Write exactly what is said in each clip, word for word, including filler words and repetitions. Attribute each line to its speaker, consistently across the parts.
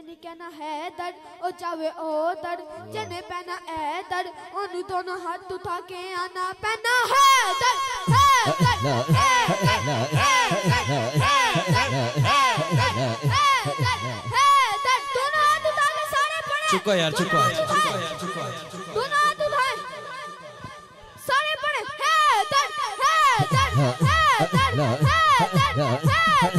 Speaker 1: नहीं कहना है दर्द ओ जावे ओ दर्द जने पहना है दर्द ओनू दोनों हाथ उठा के आना पहना है दर्द है दर्द है दर्द दोनों हाथ उठा के सारे पड़े
Speaker 2: चुको यार चुको चुको यार चुको
Speaker 1: दोनों हाथ उठाए सारे पड़े है दर्द है दर्द है दर्द है दर्द है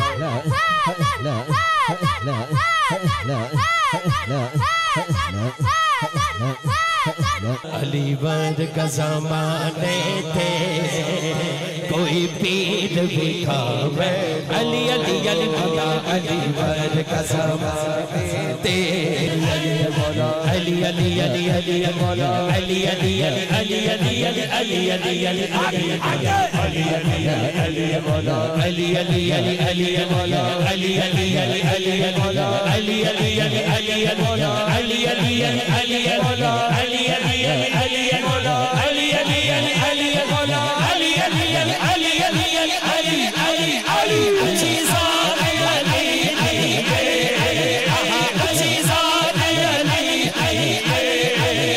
Speaker 2: अली वर्गा ज़माने थे कोई पीर भी खावे अली अली अली मौला अली वर्गा ज़माने थे अली अली अली अली मौला अली अली अली अली अली अली अली अली अली अली अली मौला अली अली अली अली मौला अली अली अली अली मौला अली अली अली अली मौला अली अली अली अली मौला अली अली अली अली मौला अली अली अली अली मौला अली अली अली अली अली अली अली अली अच्छी ज़ात अली अली अली अच्छी ज़ात अली अली अली अली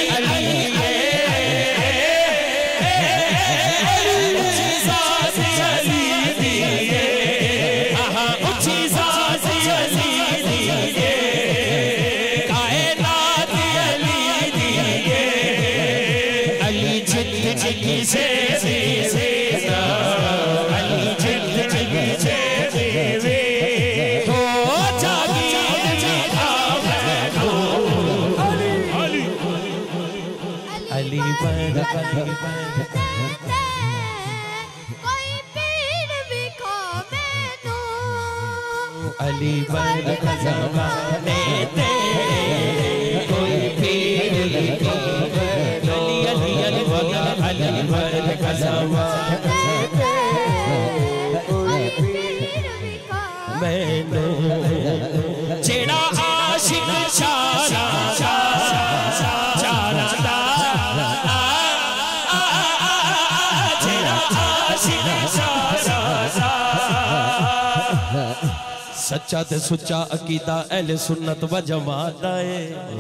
Speaker 2: अच्छी ज़ात अली दिए अच्छी ज़ात अली दिए कायनात अली दिए अली जिंदगी से देना अली जिंदगी से देवे तो जागीर जीता मैं तो अली अली अली वर्गा
Speaker 1: कोई पीर भी खावे नो
Speaker 2: अली वर्गा ज़माने थे कोई पीर भी खावे नो अली अली वर्गा अली वर्गा ज़माने थे
Speaker 1: कोई पीर भी खावे
Speaker 2: मैनू जेड़ा आशिक चारा चारा दा जेड़ा आशिक चारा सच्चा ते सुच्चा अकीदा अहले सुन्नत व जमात दा है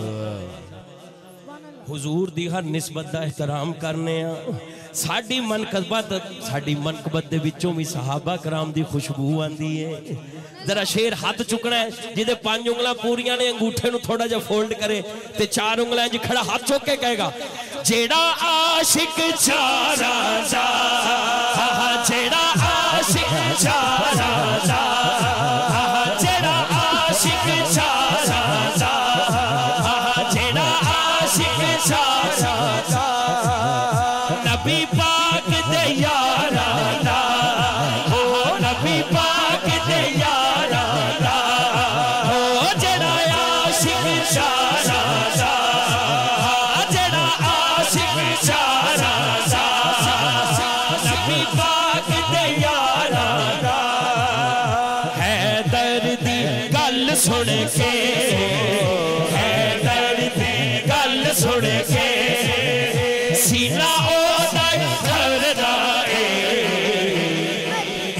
Speaker 2: हुजूर दी हर निस्बत दा एहतराम करने आ साडी मनकबत साडी मनकबत दे विचों भी सहाबा कराम दी खुशबू आंदी है जरा शेर हाथ चुकना है जिदे पांच उंगलां पूरियां ने अंगूठे नु थोड़ा जा फोल्ड करे ते चार उंगलां च खड़ा हाथ चुक के कहेगा जेड़ा आशिक चारा जा जेड़ा आशिक चारा जा जेड़ा आशिक चारा जा जेड़ा आशिक चारा जा नबी पाक दे यारा दा हो नबी पाक दे यारा दा हो जेड़ा आशिक चारा जा जेड़ा आशिक चारा जा नबी पाक दे यारा दा है दर्दी गल सुन के